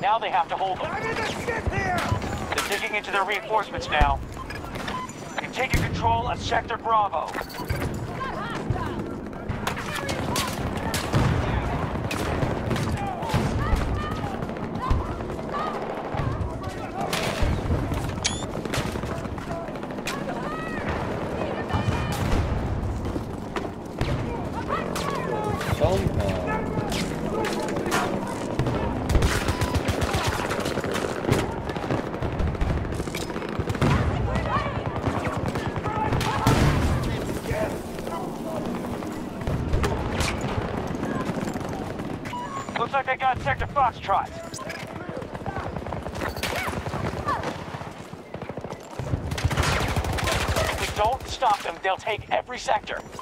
Now they have to hold them. I'm in the shit here! They're digging into their reinforcements now. You're taking control of Sector Bravo. Looks like they got Sector Foxtrot. If we don't stop them, they'll take every sector.